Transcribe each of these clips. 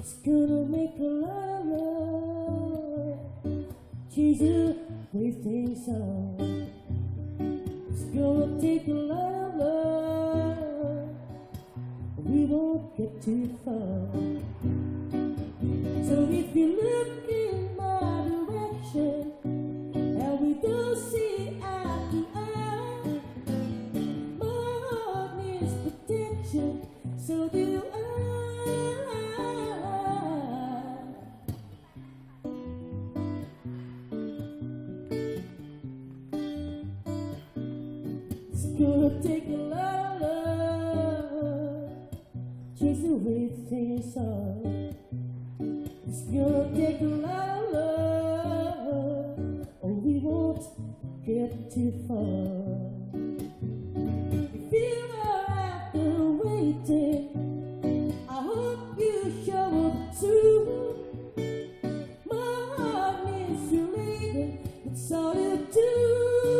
It's gonna make a lot of love, change the way things are. It's gonna take a lot of love, we won't get too far. So if you look in my direction and we don't see eye to eye, my heart needs protection, so do I. It's gonna take a lot of love, change the way things are. It's gonna take a lot of love, or we won't get too far. If you are out there waiting, I hope you show up soon. My heart needs you, lady, it's all you do.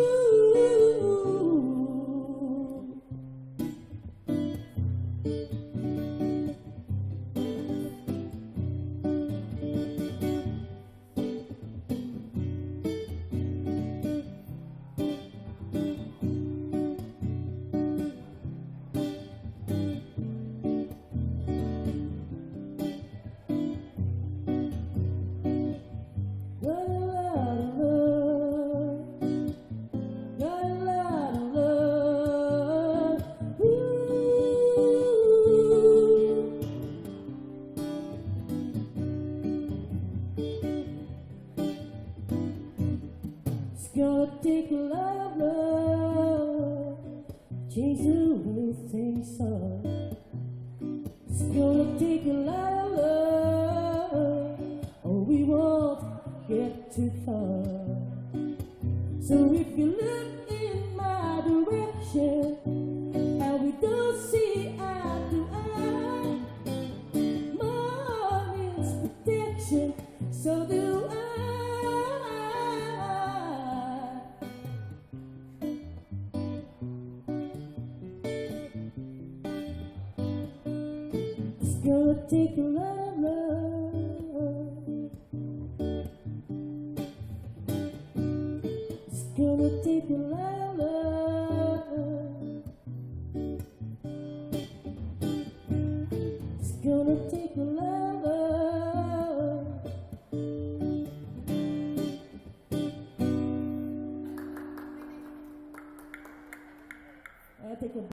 It's gonna take a lot of love, change the way things are. It's gonna take a lot of love, or we won't get too far. So if you look in my direction and we don't see eye to eye, my heart needs protection, so do I. It's gonna take a lot of love, it's gonna take a lot of love, it's gonna take a lot of love. I take a